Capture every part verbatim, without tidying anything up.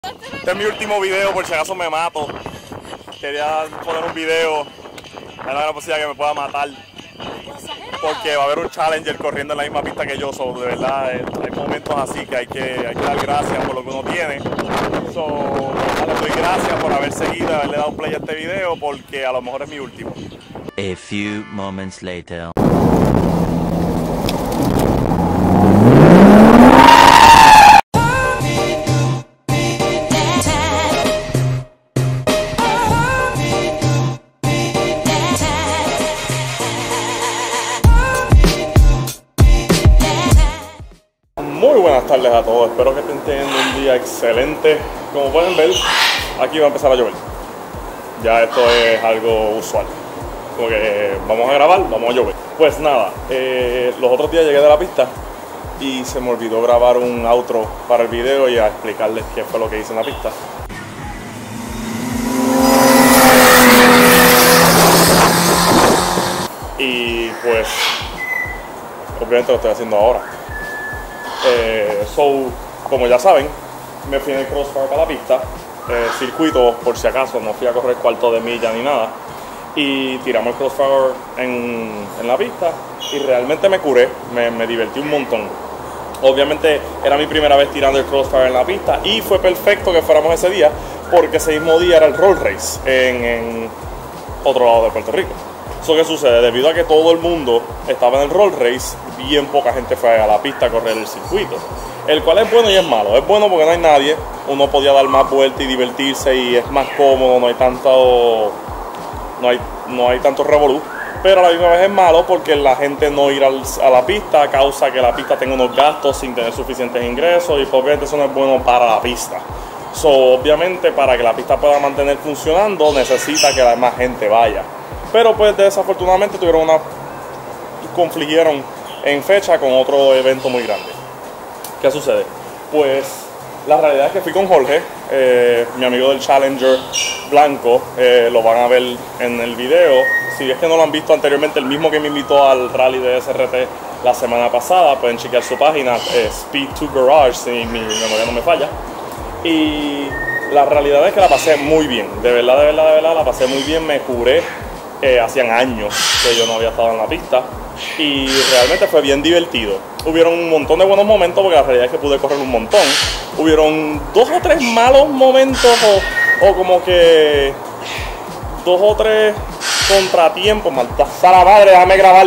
Este es mi último video, por si acaso me mato. Quería poner un video. Hay una gran posibilidad que me pueda matar, porque va a haber un challenger corriendo en la misma pista que yo. So, de verdad, eh, hay momentos así que hay, que hay que dar gracias por lo que uno tiene. So, le doy gracias por haber seguido, haberle dado play a este video, porque a lo mejor es mi último. A few moments later. Muy buenas tardes a todos, espero que estén teniendo un día excelente. Como pueden ver, aquí va a empezar a llover. Ya esto es algo usual, porque vamos a grabar, vamos a llover. Pues nada, eh, los otros días llegué de la pista y se me olvidó grabar un outro para el video y a explicarles qué fue lo que hice en la pista. Y pues, obviamente lo estoy haciendo ahora. Eh, so, como ya saben, me fui en el crossfire para la pista, eh, circuito por si acaso, no fui a correr cuarto de milla ni nada, y tiramos el crossfire en, en la pista y realmente me curé, me, me divertí un montón. Obviamente era mi primera vez tirando el crossfire en la pista y fue perfecto que fuéramos ese día, porque ese mismo día era el road race en, en otro lado de Puerto Rico. Eso que sucede, debido a que todo el mundo estaba en el road race, bien poca gente fue a la pista a correr el circuito, el cual es bueno y es malo. Es bueno porque no hay nadie, uno podía dar más vueltas y divertirse y es más cómodo, no hay tanto no hay, no hay tanto revolú, pero a la misma vez es malo porque la gente no ir al, a la pista causa que la pista tenga unos gastos sin tener suficientes ingresos, y obviamente eso no es bueno para la pista. So, obviamente para que la pista pueda mantener funcionando necesita que la más gente vaya. Pero pues desafortunadamente tuvieron una confligieron en fecha con otro evento muy grande. ¿Qué sucede? Pues la realidad es que fui con Jorge, eh, mi amigo del Challenger blanco, eh, lo van a ver en el video. Si es que no lo han visto anteriormente, el mismo que me invitó al rally de S R T la semana pasada, pueden chequear su página, eh, Speed to Garage, si mi memoria no me falla. Y la realidad es que la pasé muy bien, de verdad, de verdad, de verdad, la pasé muy bien, me curé. Eh, hacían años que yo no había estado en la pista y realmente fue bien divertido. Hubieron un montón de buenos momentos, porque la realidad es que pude correr un montón. Hubieron dos o tres malos momentos o, o como que dos o tres contratiempos. Maldita sea la madre, déjame grabar.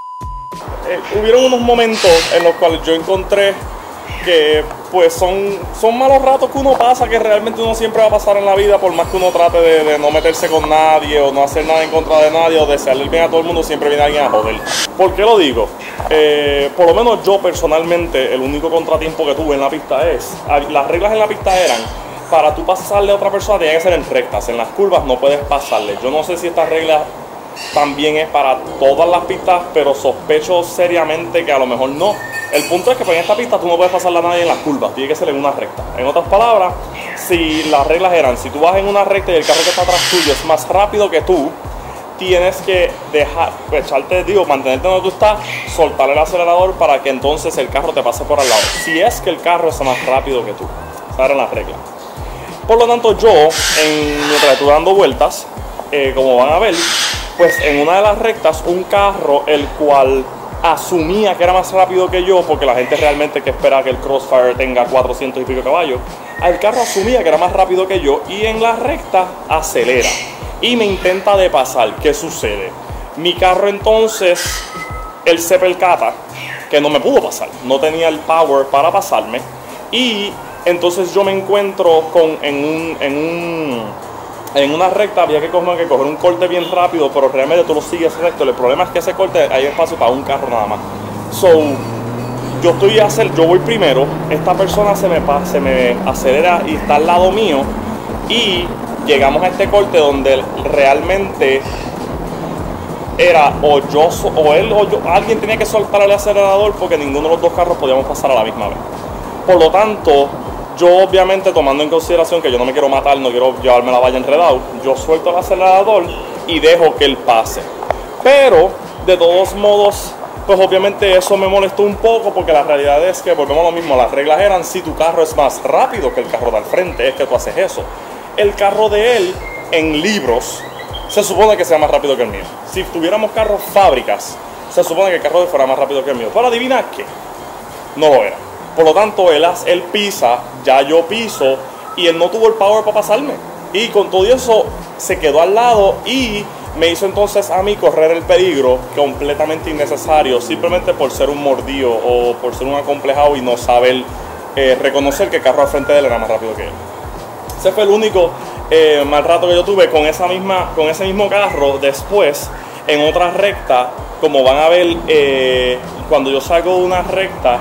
Eh, hubieron unos momentos en los cuales yo encontré que pues son, son malos ratos que uno pasa, que realmente uno siempre va a pasar en la vida, por más que uno trate de, de no meterse con nadie o no hacer nada en contra de nadie o desearle el bien a todo el mundo, siempre viene alguien a joder. ¿Por qué lo digo? Eh, por lo menos yo personalmente, el único contratiempo que tuve en la pista es, las reglas en la pista eran, para tú pasarle a otra persona tenía que ser en rectas, en las curvas no puedes pasarle. Yo no sé si esta regla también es para todas las pistas, pero sospecho seriamente que a lo mejor no. El punto es que pues, en esta pista tú no puedes pasarle a nadie en las curvas, tiene que ser en una recta. En otras palabras, si las reglas eran, si tú vas en una recta y el carro que está atrás tuyo es más rápido que tú, tienes que dejar, pues, echarte, digo, mantenerte donde tú estás, soltar el acelerador para que entonces el carro te pase por al lado. Si es que el carro es más rápido que tú, esa era la regla. Por lo tanto, yo, en, mientras estuve dando vueltas, eh, como van a ver, pues en una de las rectas, un carro el cual asumía que era más rápido que yo, porque la gente realmente que espera que el Crossfire tenga cuatrocientos y pico caballos, el carro asumía que era más rápido que yo y en la recta acelera y me intenta de pasar. ¿Qué sucede? Mi carro entonces, él se percata que no me pudo pasar, no tenía el power para pasarme, y entonces yo me encuentro con en un, en un en una recta había que coger, que coger un corte bien rápido, pero realmente tú lo sigues recto. El problema es que ese corte hay espacio para un carro nada más. So, yo estoy a hacer, yo voy primero, esta persona se me, se me acelera y está al lado mío, y llegamos a este corte donde realmente era o yo o él o yo, alguien tenía que soltar el acelerador, porque ninguno de los dos carros podíamos pasar a la misma vez. Por lo tanto, yo obviamente, tomando en consideración que yo no me quiero matar, no quiero llevarme la valla enredado, yo suelto el acelerador y dejo que él pase. Pero de todos modos, pues obviamente eso me molestó un poco porque la realidad es que volvemos a lo mismo. Las reglas eran: si tu carro es más rápido que el carro de al frente, es que tú haces eso. El carro de él, en libros, se supone que sea más rápido que el mío. Si tuviéramos carros fábricas, se supone que el carro de él fuera más rápido que el mío. Pero adivina qué, no lo era. Por lo tanto, él, él pisa, ya yo piso, y él no tuvo el power para pasarme. Y con todo eso se quedó al lado y me hizo entonces a mí correr el peligro completamente innecesario, simplemente por ser un mordido o por ser un acomplejado y no saber eh, reconocer que el carro al frente de él era más rápido que él. Ese fue el único eh, mal rato que yo tuve con, esa misma, con ese mismo carro. Después, en otra recta, como van a ver, eh, cuando yo salgo de una recta,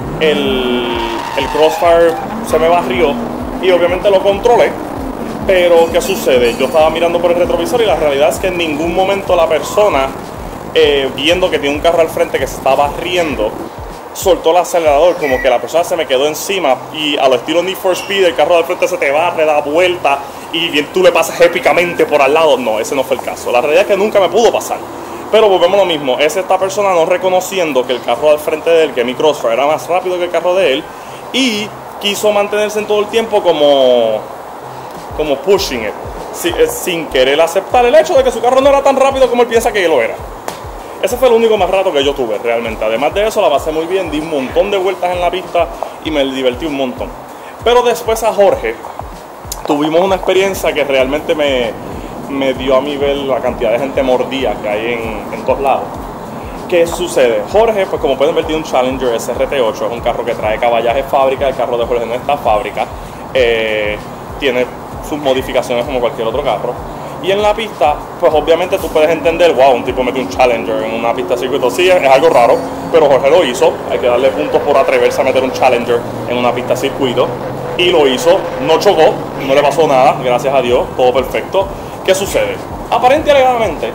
el, el Crossfire se me barrió y obviamente lo controlé. Pero, ¿qué sucede? Yo estaba mirando por el retrovisor y la realidad es que en ningún momento la persona, eh, viendo que tiene un carro al frente que se estaba barriendo, soltó el acelerador, como que la persona se me quedó encima y a lo estilo Need for Speed, el carro del frente se te barre, da vuelta y bien tú le pasas épicamente por al lado. No, ese no fue el caso. La realidad es que nunca me pudo pasar. Pero volvemos a lo mismo, es esta persona no reconociendo que el carro al frente de él, que mi Crossfire, era más rápido que el carro de él, y quiso mantenerse en todo el tiempo como, como pushing it, sin, sin querer aceptar el hecho de que su carro no era tan rápido como él piensa que lo era. Ese fue el único más rato que yo tuve realmente. Además de eso, la pasé muy bien, di un montón de vueltas en la pista y me divertí un montón. Pero después a Jorge tuvimos una experiencia que realmente me, me dio a mí ver la cantidad de gente mordida que hay en, en todos lados. ¿Qué sucede? Jorge, pues como pueden ver, tiene un Challenger S R T ocho, es un carro que trae caballaje fábrica. El carro de Jorge no está fábrica, eh, tiene sus modificaciones como cualquier otro carro. Y en la pista, pues obviamente tú puedes entender, wow, un tipo mete un Challenger en una pista de circuito. Sí, es algo raro, pero Jorge lo hizo. Hay que darle puntos por atreverse a meter un Challenger en una pista de circuito. Y lo hizo, no chocó, no le pasó nada, gracias a Dios, todo perfecto. ¿Qué sucede? Aparentemente, alegadamente,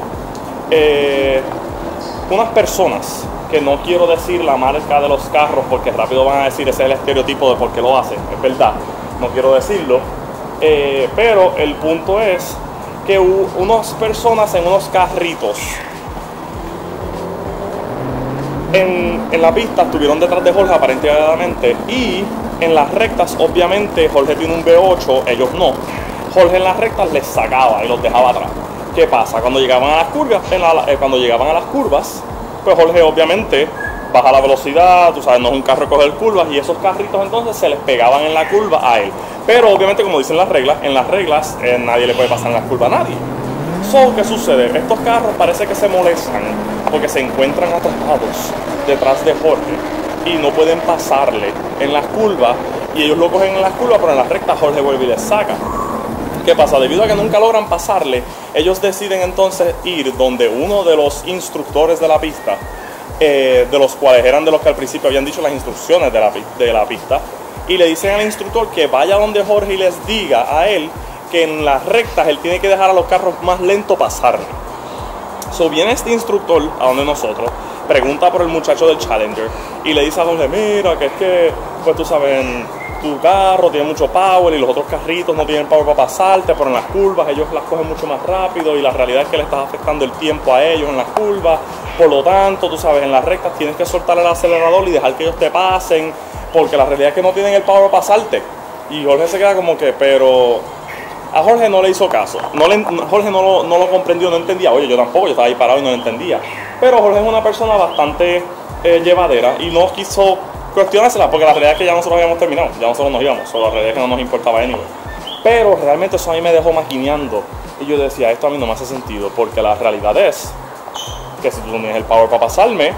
eh, unas personas, que no quiero decir la marca de los carros porque rápido van a decir ese es el estereotipo de por qué lo hacen, es verdad, no quiero decirlo, eh, pero el punto es que unas personas en unos carritos en, en la pista estuvieron detrás de Jorge aparentemente, y en las rectas obviamente Jorge tiene un V ocho, ellos no. Jorge en las rectas les sacaba y los dejaba atrás. ¿Qué pasa? Cuando llegaban a las curvas, en la, eh, cuando llegaban a las curvas, pues Jorge obviamente baja la velocidad, tú sabes, no es un carro de coger curvas, y esos carritos entonces se les pegaban en la curva a él. Pero obviamente, como dicen las reglas, en las reglas eh, nadie le puede pasar en las curvas a nadie. So, ¿qué sucede? Estos carros parece que se molestan porque se encuentran atrapados detrás de Jorge y no pueden pasarle en las curvas, y ellos lo cogen en las curvas, pero en las rectas Jorge vuelve y les saca. ¿Qué pasa? Debido a que nunca logran pasarle, ellos deciden entonces ir donde uno de los instructores de la pista, eh, de los cuales eran de los que al principio habían dicho las instrucciones de la, de la pista, y le dicen al instructor que vaya donde Jorge y les diga a él que en las rectas él tiene que dejar a los carros más lentos pasarle. So viene este instructor a donde nosotros, pregunta por el muchacho del Challenger y le dice a Jorge, mira, que es que, pues tú sabes, tu carro tiene mucho power y los otros carritos no tienen power para pasarte, pero en las curvas ellos las cogen mucho más rápido y la realidad es que le estás afectando el tiempo a ellos en las curvas. Por lo tanto, tú sabes, en las rectas tienes que soltar el acelerador y dejar que ellos te pasen, porque la realidad es que no tienen el power para pasarte. Y Jorge se queda como que, pero a Jorge no le hizo caso. No le, Jorge no lo, no lo comprendió, no entendía. Oye, yo tampoco, yo estaba ahí parado y no lo entendía. Pero Jorge es una persona bastante eh, llevadera y no quiso cuestionársela, porque la realidad es que ya nosotros habíamos terminado, ya nosotros nos íbamos, o la realidad es que no nos importaba anyway. Pero realmente eso a mí me dejó maquineando y yo decía, esto a mí no me hace sentido, porque la realidad es que si tú no tienes el power para pasarme,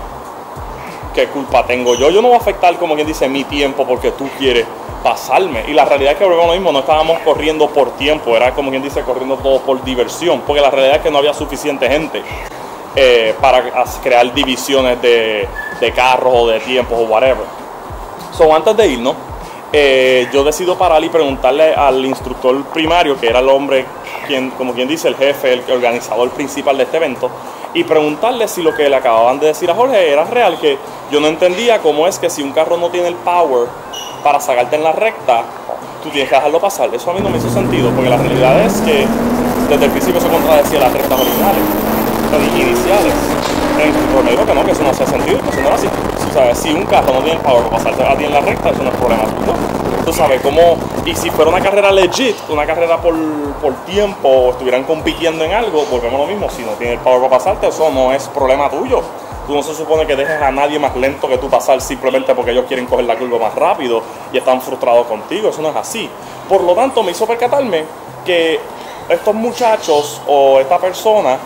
¿qué culpa tengo yo? Yo no voy a afectar, como quien dice, mi tiempo porque tú quieres pasarme. Y la realidad es que volvemos a lo mismo, no estábamos corriendo por tiempo, era como quien dice corriendo todo por diversión, porque la realidad es que no había suficiente gente eh, para crear divisiones de, de carros o de tiempos o whatever. So, antes de irnos, eh, yo decido parar y preguntarle al instructor primario, que era el hombre, quien, como quien dice, el jefe, el organizador principal de este evento, y preguntarle si lo que le acababan de decir a Jorge era real, que yo no entendía cómo es que si un carro no tiene el power para sacarte en la recta, tú tienes que dejarlo pasar. Eso a mí no me hizo sentido, porque la realidad es que desde el principio se contradecía las rectas originales, las iniciales. el instructor me dijo que no, que eso no hace sentido, que eso no era así. O sea, si un carro no tiene el power para pasarte a ti en la recta, eso no es problema tuyo. Tú sabes, como, y si fuera una carrera legit, una carrera por, por tiempo, o estuvieran compitiendo en algo, volvemos a lo mismo, si no tiene el power para pasarte, eso no es problema tuyo. Tú no se supone que dejes a nadie más lento que tú pasar simplemente porque ellos quieren coger la curva más rápido y están frustrados contigo, eso no es así. Por lo tanto, me hizo percatarme que estos muchachos o esta persona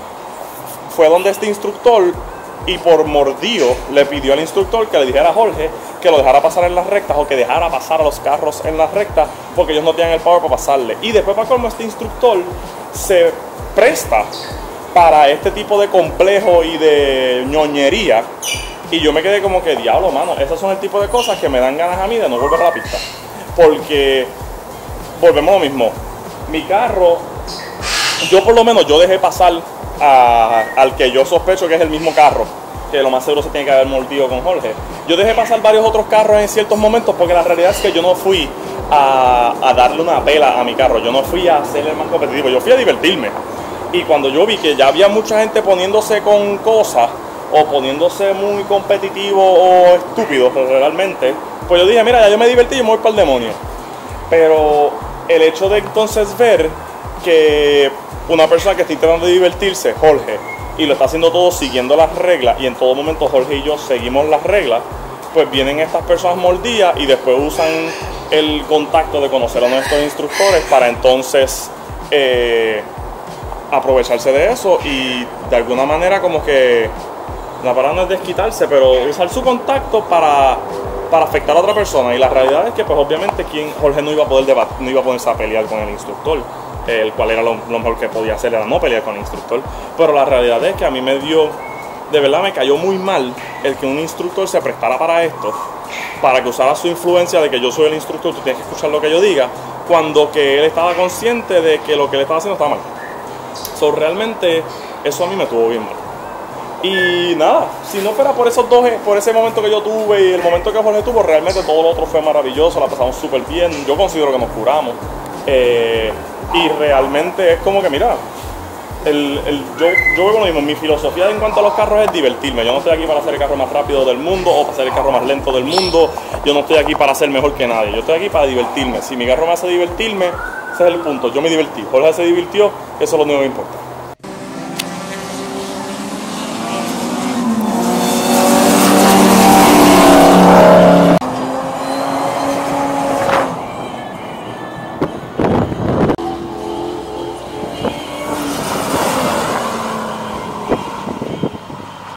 fue donde este instructor y por mordido le pidió al instructor que le dijera a Jorge que lo dejara pasar en las rectas o que dejara pasar a los carros en las rectas porque ellos no tenían el power para pasarle. Y después, para colmo, este instructor se presta para este tipo de complejo y de ñoñería. Y yo me quedé como que, diablo, mano, esos son el tipo de cosas que me dan ganas a mí de no volver a la pista. Porque, volvemos a lo mismo, mi carro, yo por lo menos, yo dejé pasar a, al que yo sospecho que es el mismo carro, que lo más seguro se tiene que haber mordido con Jorge. Yo dejé pasar varios otros carros en ciertos momentos porque la realidad es que yo no fui a, a darle una pela a mi carro, yo no fui a hacerle más competitivo, yo fui a divertirme. Y cuando yo vi que ya había mucha gente poniéndose con cosas o poniéndose muy competitivo o estúpido realmente, pues yo dije, mira, ya yo me divertí y me voy para el demonio. Pero el hecho de entonces ver que una persona que está intentando divertirse, Jorge, y lo está haciendo todo siguiendo las reglas, y en todo momento Jorge y yo seguimos las reglas, pues vienen estas personas mordidas y después usan el contacto de conocer a nuestros instructores para entonces eh, aprovecharse de eso y de alguna manera como que, la palabra no es desquitarse, pero usar su contacto para, para afectar a otra persona. Y la realidad es que pues obviamente quien, Jorge no iba a poder debatir, no iba a ponerse a pelear con el instructor, el cual era lo, lo mejor que podía hacer, era no pelear con el instructor. Pero la realidad es que a mí me dio, de verdad me cayó muy mal el que un instructor se prestara para esto, para que usara su influencia de que yo soy el instructor, tú tienes que escuchar lo que yo diga, cuando que él estaba consciente de que lo que él estaba haciendo estaba mal. So, realmente eso a mí me tuvo bien mal. Y nada, si no fuera por esos dos, por ese momento que yo tuve y el momento que Jorge tuvo, realmente todo lo otro fue maravilloso, la pasamos súper bien. Yo considero que nos curamos. Eh, y realmente es como que, mira, el, el, yo, yo veo lo mismo. Mi filosofía en cuanto a los carros es divertirme. Yo no estoy aquí para hacer el carro más rápido del mundo o para hacer el carro más lento del mundo. Yo no estoy aquí para ser mejor que nadie. Yo estoy aquí para divertirme. Si mi carro me hace divertirme, ese es el punto. Yo me divertí. Jorge se divirtió, eso es lo único que me importa.